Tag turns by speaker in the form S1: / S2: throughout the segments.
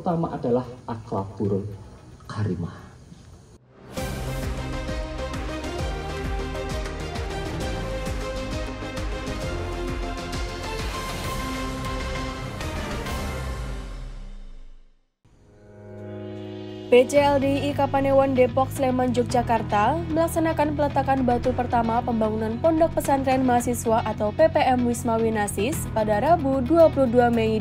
S1: pertama adalah akhlakul karimah.
S2: PCLDI Kapanewon Depok Sleman Yogyakarta melaksanakan peletakan batu pertama pembangunan Pondok Pesantren Mahasiswa atau PPM Wisma Winasis pada Rabu 22 Mei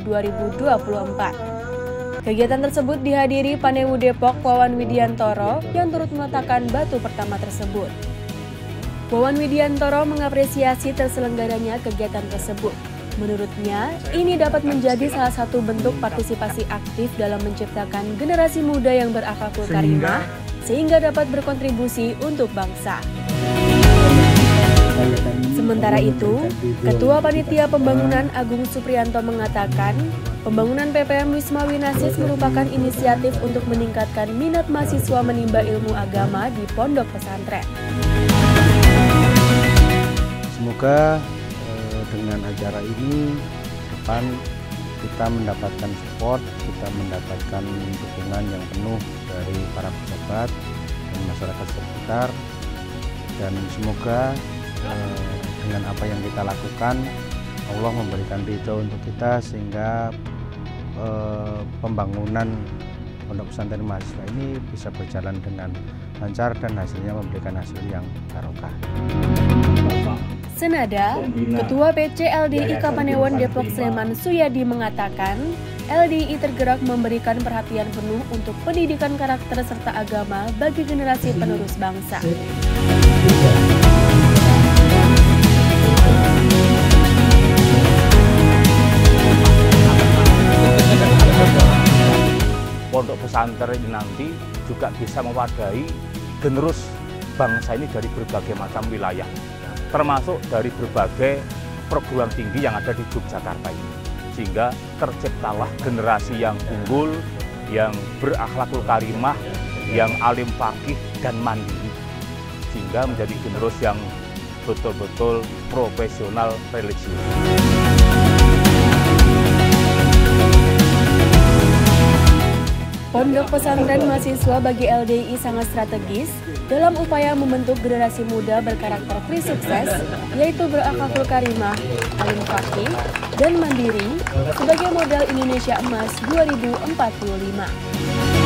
S2: 2024. Kegiatan tersebut dihadiri Panewu Depok Wawan Widiantoro yang turut meletakkan batu pertama tersebut. Wawan Widiantoro mengapresiasi terselenggaranya kegiatan tersebut. Menurutnya, ini dapat menjadi salah satu bentuk partisipasi aktif dalam menciptakan generasi muda yang berakhlakul karimah, sehingga dapat berkontribusi untuk bangsa. Sementara itu, Ketua Panitia Pembangunan Agung Supriyanto mengatakan, pembangunan PPM Wisma Winasis merupakan inisiatif untuk meningkatkan minat mahasiswa menimba ilmu agama di pondok pesantren.
S3: Semoga dengan acara ini depan kita mendapatkan support, kita mendapatkan dukungan yang penuh dari para pejabat dan masyarakat sekitar, dan semoga dengan apa yang kita lakukan Allah memberikan ridho untuk kita sehingga pembangunan Pondok Pesantren Mahasiswa ini bisa berjalan dengan lancar dan hasilnya memberikan hasil yang barokah.
S2: Senada, Ketua PCLDI Kapanewon Depok Sleman Suyadi mengatakan, LDI tergerak memberikan perhatian penuh untuk pendidikan karakter serta agama bagi generasi penerus bangsa.
S4: Pondok pesantren ini nanti juga bisa mewadahi generus bangsa ini dari berbagai macam wilayah, termasuk dari berbagai perguruan tinggi yang ada di Yogyakarta ini. Sehingga terciptalah generasi yang unggul, yang berakhlakul karimah, yang alim faqih dan mandiri. Sehingga menjadi generasi yang betul-betul profesional religius.
S2: Pondok pesantren mahasiswa bagi LDI sangat strategis dalam upaya membentuk generasi muda berkarakter sukses, yaitu berakhlakul karimah, alim faqih, dan mandiri sebagai modal Indonesia Emas 2045.